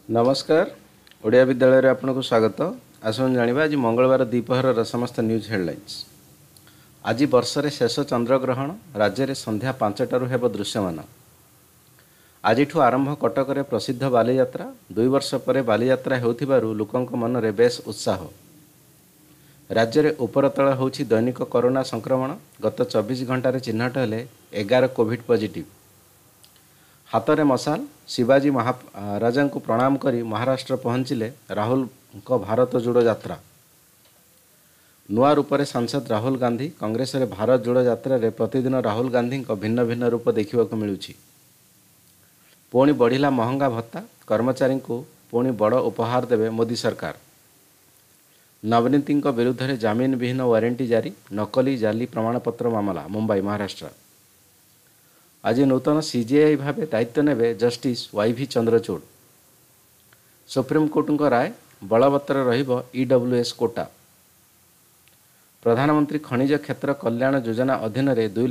नमस्कार। ओडिया विद्यालय रे आपनको स्वागत। आसन जानिबा आज मंगलवार द्विपहर समस्त न्यूज हेडलाइंस। आज वर्षरे शेष चंद्रग्रहण राज्य में संध्या 5टारू हेब दृश्यमान। आजिठु आरंभ कटक रे प्रसिद्ध बालीयात्रा। 2 वर्ष पर बालीयात्रा हेउथिबारु लोकंक मनरे बेस उत्साह। राज्य में उपरतल होछि दैनिक कोरोना संक्रमण। गत 24 घंटे चिन्हट हेले 11 कोविड पॉजिटिव। हाथ में मशाल शिवाजी महाराजा को प्रणाम करी महाराष्ट्र पहुँचिले राहुल को भारत जोड़ो यात्रा। नुआ रूप से सांसद राहुल गांधी कांग्रेस रे भारत जोड़ो यात्रा रे प्रतिदिन राहुल गांधी को भिन्न भिन्न रूप देखा मिलूछि। पुणी बढ़िला महंगा भत्ता कर्मचारी को पुणी बड़ उपहार देवे मोदी सरकार। नवनीति विरुद्ध में जामिन विहीन वारंटी जारी। नकली जाली प्रमाणपत्र मामला मुंबई महाराष्ट्र। आज नूतन सीजेआई भावे दायित्व नेबे जस्टिस वाईभी चंद्रचूड़। सुप्रीमकोर्ट राय बलवत्तर रहिबो ईडब्ल्यूएस कोटा। प्रधानमंत्री खनिज क्षेत्र कल्याण योजना अधीन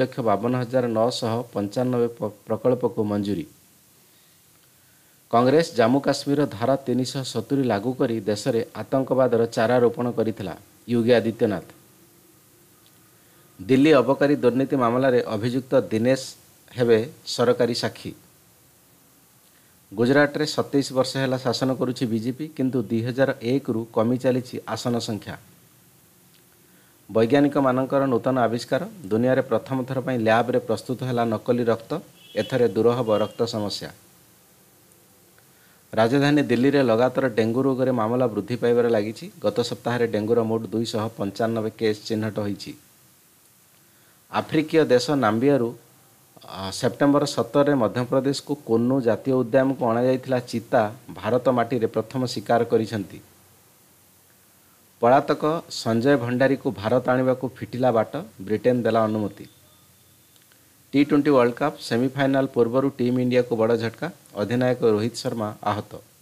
2,52,995 प्रकल्प को मंजूरी। कांग्रेस जम्मू काश्मीर धारा 370 लागू करी देश में आतंकवादर चारा रोपण करिथिला योगी आदित्यनाथ। दिल्ली अबकारी दुर्नीति मामला रे अभियुक्त दिनेश हेबे सरकारी साक्षी। गुजरात रे 27 वर्ष है शासन करुछि बीजेपी किंतु 2001 रु कमी चली आसन संख्या। वैज्ञानिक मानकर नूतन आविष्कार। दुनिया रे प्रथम थर पई लैब रे प्रस्तुत है नकली रक्त। एथरे दूर हब रक्त समस्या। राजधानी दिल्ली रे लगातार डेंगू रोग रे मामला वृद्धि पाइबार लागिछि। गत सप्ताह रे डेंगूर मोट 295 केस चिन्हट होईछि। आफ्रिकीय देश नाम्बियारू सेप्टेम्बर 17 मध्यप्रदेश को कोन्नू जातीय उद्यान को अणाଯାଇଥିଲା चीता भारत माटी रे प्रथम शिकार करिसेंती। पलातक संजय भंडारी को भारत आनिबा को फिटिला बाट ब्रिटेन देला अनुमति। T20 वर्ल्ड कप सेमीफाइनाल पूर्वर टीम इंडिया को बड़ झटका। अधिनायक रोहित शर्मा आहत।